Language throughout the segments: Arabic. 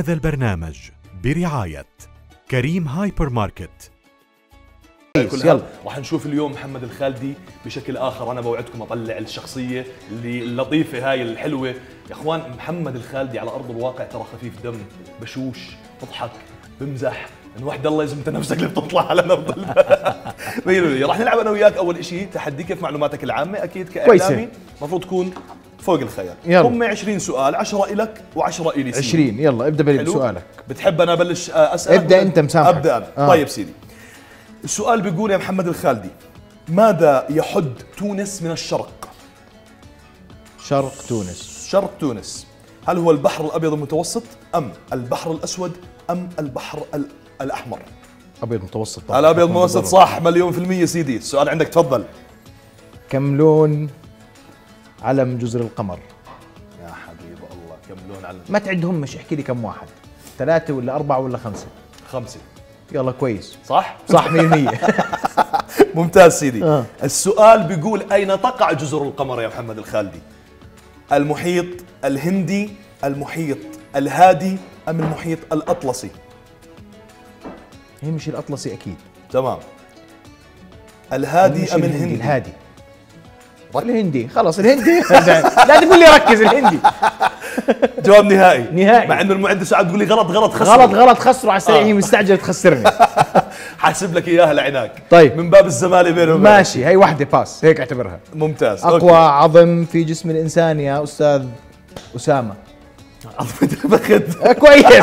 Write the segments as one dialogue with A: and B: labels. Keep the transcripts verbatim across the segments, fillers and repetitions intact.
A: هذا البرنامج برعاية كريم هايبر ماركت.
B: يلا راح نشوف اليوم محمد الخالدي بشكل اخر. انا بوعدكم اطلع الشخصيه اللي اللطيفه هاي الحلوه. يا اخوان محمد الخالدي على ارض الواقع ترى خفيف دم، بشوش، بضحك، بمزح. ان وحد الله يزمت نفسك اللي بتطلع على نبض البلد. راح نلعب انا وياك اول شيء تحدي كيف معلوماتك العامه. اكيد كاعلامي المفروض تكون فوق الخيال. هم عشرين سؤال، عشرة إلك وعشرة إلي.
C: عشرين. يلا ابدا بسؤالك.
B: بتحب انا ابلش اسال؟
C: ابدا انت مسامحك.
B: ابدا انا. آه. طيب سيدي، السؤال بيقول يا محمد الخالدي: ماذا يحد تونس من الشرق؟
C: شرق تونس.
B: شرق تونس، هل هو البحر الابيض المتوسط ام البحر الاسود ام البحر الاحمر؟
C: ابيض متوسط طبعا.
B: الابيض المتوسط صح مليون في المية سيدي. السؤال عندك تفضل.
C: كم لون علم جزر القمر؟
B: يا حبيب الله كم لون علم؟
C: ما تعدهم، مش احكي لي كم واحد، ثلاثة ولا أربعة ولا خمسة؟
B: خمسة.
C: يلا كويس.
B: صح؟
C: صح مية بالمية.
B: ممتاز سيدي.
C: آه.
B: السؤال بيقول: أين تقع جزر القمر يا محمد الخالدي؟ المحيط الهندي، المحيط الهادي أم المحيط الأطلسي؟
C: هي مش الأطلسي أكيد.
B: تمام. الهادي أم
C: الهندي؟
B: الهندي؟
C: الهادي. الهندي خلاص الهندي. لا تقول لي ركز، الهندي.
B: جواب نهائي.
C: نهائي.
B: مع انه المعد ساعات تقول لي غلط غلط خسر
C: غلط غلط خسروا على السريع. هي مستعجله تخسرني.
B: حاسب لك اياها لعناك.
C: طيب
B: من باب الزمالة بينهم.
C: ماشي، هي واحده باس هيك اعتبرها.
B: ممتاز.
C: اقوى أوكي. عظم في جسم الانسان يا استاذ اسامه؟
B: عظمة الفخذ.
C: كويس.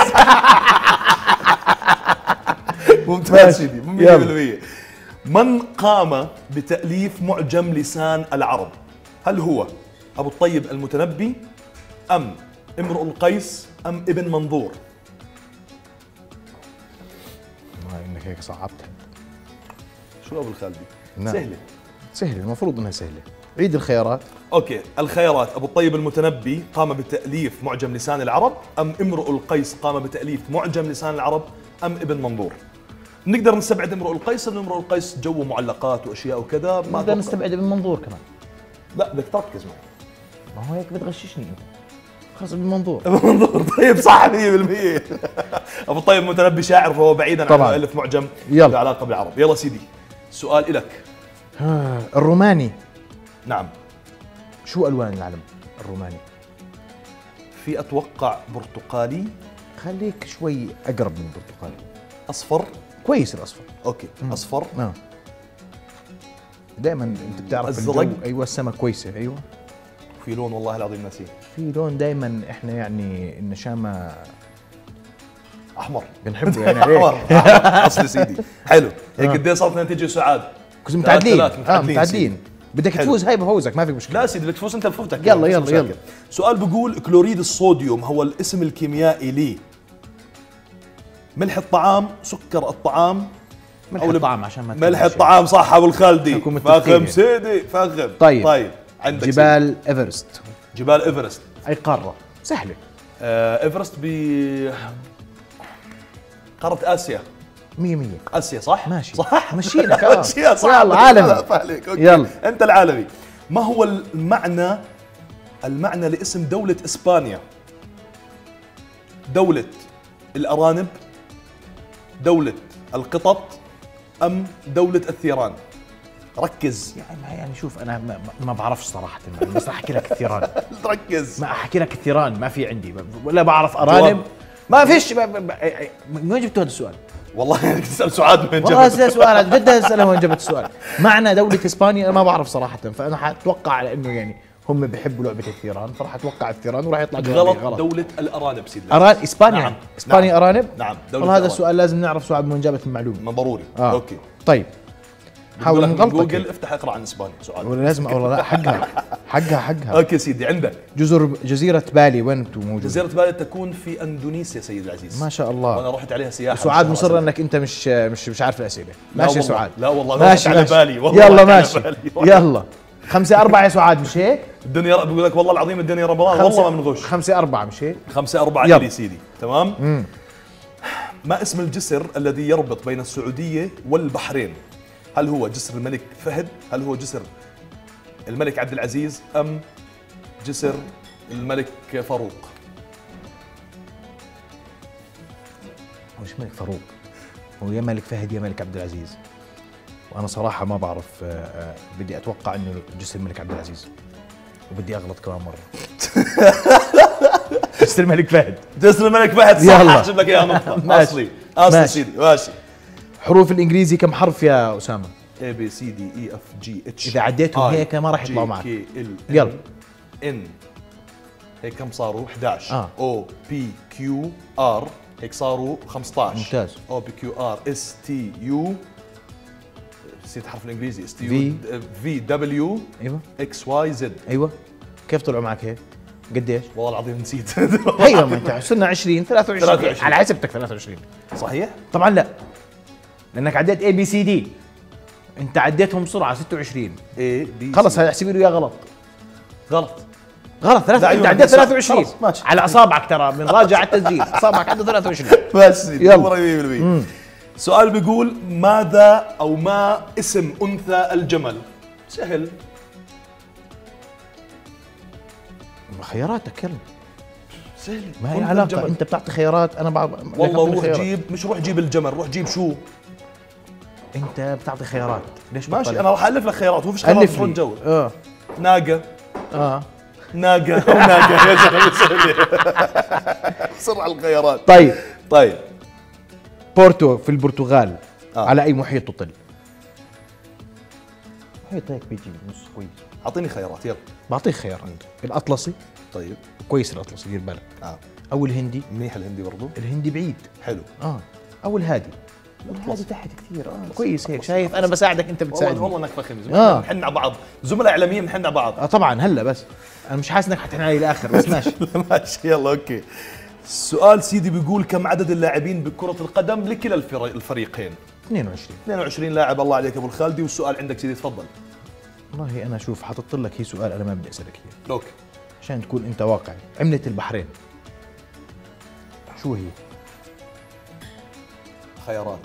B: ممتاز سيدي مية بالمية. من قام بتأليف معجم لسان العرب؟ هل هو أبو الطيب المتنبي أم امرؤ القيس أم ابن منظور؟
C: ما انك هيك صعبتها.
B: شو أبو الخالدي؟
C: نعم.
B: سهلة
C: سهلة، المفروض انها سهلة. عيد الخيارات.
B: اوكي، الخيارات: أبو الطيب المتنبي قام بتأليف معجم لسان العرب أم امرؤ القيس قام بتأليف معجم لسان العرب أم ابن منظور؟ نقدر نستبعد امرؤ القيس لأن امرؤ القيس جو معلقات واشياء وكذا. ما
C: نقدر نستبعد ابن منظور كمان.
B: لا بدك تركز معي.
C: ما هو هيك بتغششني انت. خلص ابن منظور.
B: ابن منظور طيب صح مية بالمية. ابو الطيب المتنبي شاعر فهو بعيدا عن مؤلف معجم له علاقه بالعرب. يلا سيدي سؤال إلك.
C: الروماني.
B: نعم.
C: شو الوان العلم الروماني؟
B: في اتوقع برتقالي.
C: خليك شوي اقرب من البرتقالي.
B: اصفر.
C: كويس الاصفر.
B: اوكي مم. اصفر.
C: نعم. دائما انت بتعرف
B: الزرق.
C: ايوه السماء كويسه. ايوه
B: في لون والله العظيم ناسيه.
C: في لون دائما احنا يعني النشامه
B: احمر
C: بنحبه يعني عليك.
B: احمر اصلي سيدي. حلو هيك قد ايه صارت نتيجه سعاد؟
C: كنتوا متعادلين. اه متعادلين. بدك تفوز هاي بفوزك ما في مشكله.
B: لا سيدي بدك تفوز انت بفوتك.
C: يلا يلا يلا.
B: سؤال بيقول: كلوريد الصوديوم هو الاسم الكيميائي لي ملح الطعام، سكر الطعام؟
C: ملح الطعام عشان ما
B: ملح الطعام صح ابو الخالدي. فخم سيدي فخم.
C: طيب
B: طيب عندك
C: جبال
B: سيدي.
C: ايفرست.
B: جبال ايفرست
C: اي قاره؟ سهله.
B: آه ايفرست ب قاره اسيا.
C: مية مية.
B: اسيا صح؟
C: ماشي
B: صح
C: مشينا. اه
B: مشيها صح.
C: يلا عالمي.
B: يلا انت العالمي. ما هو المعنى المعنى لاسم دولة اسبانيا؟ دولة الارانب، دولة القطط ام دولة الثيران؟ ركز.
C: يعني يعني شوف انا ما, ما بعرفش صراحه، بس احكي لك الثيران.
B: ركز.
C: ما احكي لك الثيران ما في عندي، ولا بعرف ارانب ما فيش. من وين جبت هذا السؤال؟
B: والله بدك تسال سعاد من وين جبت؟
C: والله اسال سؤال جد اساله وين جبت السؤال. معنى دولة اسبانيا ما بعرف صراحة، فانا حاتوقع على انه يعني هم بيحبوا لعبة الثيران، فراح اتوقع الثيران وراح يطلع
B: غلط.
C: غلط.
B: دولة الارانب سيدي.
C: أران اسبانيا. نعم. اسبانيا نعم. ارانب؟
B: نعم.
C: والله هذا السؤال لازم نعرف سؤال من وين جابت المعلومة.
B: ما ضروري.
C: آه.
B: اوكي
C: طيب حاول نغلطك.
B: جوجل افتح اقرا عن اسبانيا سؤال.
C: ولا لازم والله لا حقها حقها حقها.
B: اوكي سيدي عندك
C: جزر جزيرة بالي وين موجودة؟
B: جزيرة بالي تكون في اندونيسيا سيدي العزيز.
C: ما شاء الله.
B: وانا رحت عليها سياحة.
C: سعاد مصر انك انت مش مش مش عارف الاسئلة. ماشي يا سعاد.
B: لا والله
C: ماشي
B: على
C: ماشي.
B: بالي والله.
C: يلا ماشي يلا. خمسة أربعة يا سعاد مش هيك؟
B: الدنيا بقول لك والله العظيم الدنيا رمضان والله ما بنغش.
C: خمسة أربعة مش هيك؟
B: خمسة أربعة لي سيدي تمام؟ مم. ما اسم الجسر الذي يربط بين السعودية والبحرين؟ هل هو جسر الملك فهد؟ هل هو جسر الملك عبد العزيز أم جسر الملك فاروق؟
C: مش ملك فاروق، هو يا ملك فهد يا ملك عبد العزيز. وانا صراحه ما بعرف. آه، آه، بدي اتوقع انه جسر الملك عبد العزيز، وبدي اغلط كمان مره. جسر الملك فهد.
B: جسر الملك فهد صح.
C: يلا.
B: احسب لك اياها نقطه.
C: ماشي.
B: اصلي اصلي
C: ماشي.
B: سيدي ماشي.
C: حروف الانجليزي كم حرف يا اسامه؟
B: A B C D E F G H
C: اذا عديتهم
B: I
C: هيك ما راح
B: J
C: يطلعوا معك.
B: K L M
C: يلا.
B: N هيك كم صاروا؟ إحدى عشر.
C: آه.
B: O P Q R هيك صاروا خمسة عشر.
C: ممتاز.
B: O P Q R S T U نسيت حرف الانجليزي. S T U
C: V.
B: V W
C: ايوه
B: X Y Z.
C: ايوه. كيف طلعوا معك هيك؟ قديش؟
B: والله العظيم نسيت.
C: ايوه ما انت صرنا عشرين ثلاثة وعشرين
B: ثلاثة وعشرين.
C: على حسبتك ثلاثة وعشرين.
B: صحيح؟
C: طبعا لا، لانك عديت اي بي سي دي، انت عديتهم بسرعه ستة وعشرين.
B: A B
C: خلص هاي احسبي له اياه غلط.
B: غلط.
C: غلط ثلاثة،
B: لا،
C: انت
B: أيوة،
C: عديت
B: صح.
C: ثلاثة وعشرين
B: خلص، ماشي.
C: على اصابعك، ترى بنراجع على التسجيل، اصابعك عنده ثلاثة وعشرين.
B: بس
C: يلا.
B: يلا مية بالمية. سؤال بيقول ماذا او ما اسم انثى الجمل؟ سهل.
C: خياراتك يلا،
B: سهل.
C: ما هي
B: أنثى
C: علاقه،
B: الجمل.
C: انت بتعطي خيارات انا بعرف.
B: والله روح جيب، مش روح جيب الجمل، روح جيب شو؟
C: انت بتعطي خيارات ليش؟
B: ماشي
C: بطلع؟
B: انا راح الف لك خيارات، هو فيش خيارات
C: الف
B: في
C: لي
B: الجو.
C: اه
B: ناقه
C: اه
B: ناقه او ناقه يا زلمه سهله. بسرعه الخيارات.
C: طيب
B: طيب
C: بورتو في البرتغال
B: آه.
C: على اي محيط تطل؟ محيط هيك بيجي بالنص كويس.
B: اعطيني خيارات يلا.
C: بعطيك خيارات. الاطلسي
B: طيب
C: كويس، الاطلسي دير بالك،
B: اه
C: او الهندي.
B: منيح الهندي برضو.
C: الهندي بعيد
B: حلو.
C: اه، او الهادي. الهادي تحت كثير اه كويس هيك، شايف انا بساعدك انت
B: والله
C: بتساعدني.
B: والله انك فخم.
C: آه.
B: نحن على بعض زملاء اعلاميين، نحن على بعض.
C: اه طبعا هلا، بس انا مش حاسس انك حتحن علي الاخر، بس ماشي.
B: ماشي يلا اوكي. السؤال سيدي بيقول كم عدد اللاعبين بكرة القدم لكلا الفري- الفريقين؟
C: اثنين وعشرين.
B: اثنين وعشرين لاعب. الله عليك ابو الخالدي. والسؤال عندك سيدي تفضل.
C: والله انا شوف حاطط لك هي سؤال انا ما بدي اسالك اياه
B: اوكي.
C: عشان تكون انت واقعي. عملة البحرين شو هي؟
B: خيارات.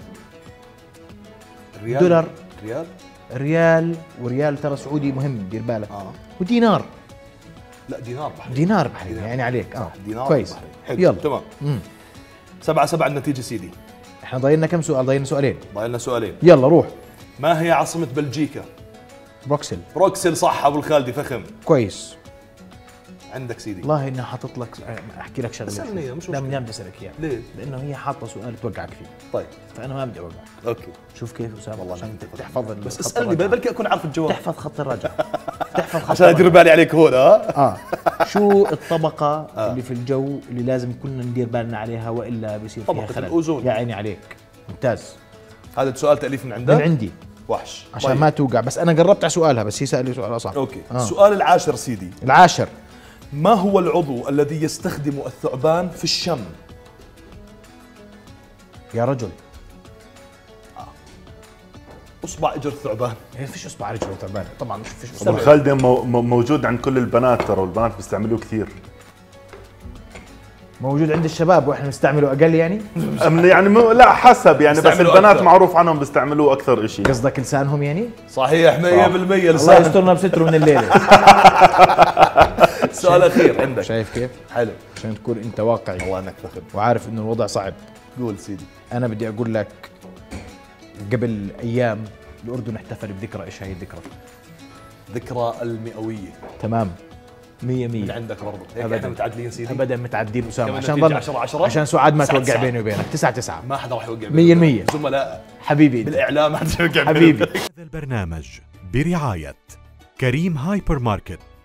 B: ريال.
C: دولار.
B: ريال.
C: ريال، وريال ترى سعودي مهم دير بالك.
B: اه
C: ودينار.
B: لا دينار بحرين.
C: دينار بحرين
B: دينار.
C: يعني عليك اه
B: دينار
C: كويس.
B: بحرين. حلو.
C: يلا
B: تمام.
C: مم.
B: سبعة سبعة النتيجة سيدي.
C: احنا ضايلنا كم سؤال؟ ضايلنا سؤالين.
B: ضايلنا سؤالين.
C: يلا روح.
B: ما هي عاصمة بلجيكا؟
C: بروكسل.
B: بروكسل صح ابو الخالدي فخم.
C: كويس.
B: عندك سيدي.
C: والله اني حاطط لك احكي لك شغله.
B: اسألني إياه، مش
C: لا
B: مشكلة.
C: من بدي اسالك اياه.
B: ليه؟
C: لانه هي حاطه سؤال توقعك فيه،
B: طيب
C: فانا ما بدي اوقعك.
B: اوكي.
C: شوف كيف اسامه،
B: والله
C: عشان
B: أنا
C: تحفظ
B: بس
C: الخط
B: اسالني
C: الراجع.
B: بلكي اكون عارف الجواب.
C: تحفظ خط الرجع. تحفظ خط
B: عشان ادير
C: الرجع.
B: بالي عليك هون. ها
C: اه شو الطبقة اللي في الجو اللي لازم كلنا ندير بالنا عليها والا بيصير فيها
B: طبقة
C: خلل؟
B: الأوزون.
C: يا عيني عليك، ممتاز.
B: هذا سؤال تاليف من عندك؟
C: من عندي
B: وحش.
C: عشان
B: طيب.
C: ما توقع، بس انا قربت على سؤالها بس هي سألي سؤال اصعب.
B: اوكي.
C: آه.
B: السؤال العاشر سيدي.
C: العاشر.
B: ما هو العضو الذي يستخدم الثعبان في الشم؟
C: يا رجل
B: اصبع اجر الثعبان.
C: ما فيش اصبع رجل وتعبان طبعا، مش فيش
D: ابو
C: اصبع.
D: خالد مو- مو- موجود عند كل البنات ترى، والبنات بيستعملوه كثير.
C: موجود عند الشباب واحنا بنستعمله اقل يعني؟
D: أم- يعني مو لا حسب يعني، بس
B: بيستعملوه
D: البنات
B: أكثر.
D: معروف عنهم بيستعملوه اكثر شيء.
C: قصدك لسانهم يعني؟
B: صحيح مية بالمية.
C: الله
B: لسان.
C: يسترنا بستره من الليله.
B: السؤال الاخير عندك.
C: شايف كيف؟
B: حلو.
C: عشان تكون انت واقعي
B: والله انك فخم.
C: وعارف انه الوضع صعب.
B: قول سيدي.
C: انا بدي اقول لك قبل ايام الاردن احتفل بذكرى، ايش هي الذكرى؟
B: ذكرى المئوية.
C: تمام. مية
B: من
C: مية.
B: عندك برضه هيك
C: أبداً.
B: احنا متعادلين سيدي.
C: ابدا متعدين اسامه،
B: كمان
C: عشان
B: نتيجة
C: ضل
B: عشرة عشرة.
C: عشان سعاد ما
B: تسعة
C: توقع
B: تسعة.
C: بيني وبينك. تسعة تسعة.
B: ما حدا راح يوقع
C: مية المية.
B: زملاء
C: حبيبي انت.
B: بالاعلام ما حدا يوقع
C: حبيبي.
A: هذا البرنامج برعاية كريم هايبر ماركت